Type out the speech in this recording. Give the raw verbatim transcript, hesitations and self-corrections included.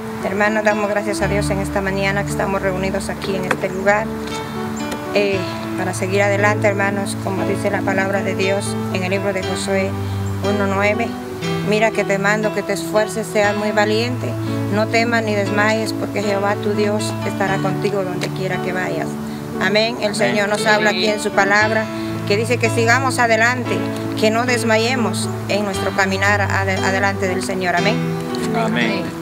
Hermanos, damos gracias a Dios en esta mañana que estamos reunidos aquí en este lugar eh, para seguir adelante, hermanos, como dice la palabra de Dios en el libro de Josué uno nueve. Mira que te mando que te esfuerces, seas muy valiente, no temas ni desmayes, porque Jehová tu Dios estará contigo donde quiera que vayas. Amén. El Amén. Señor nos habla aquí en su palabra, que dice que sigamos adelante, que no desmayemos en nuestro caminar ad adelante del Señor. Amén. Amén.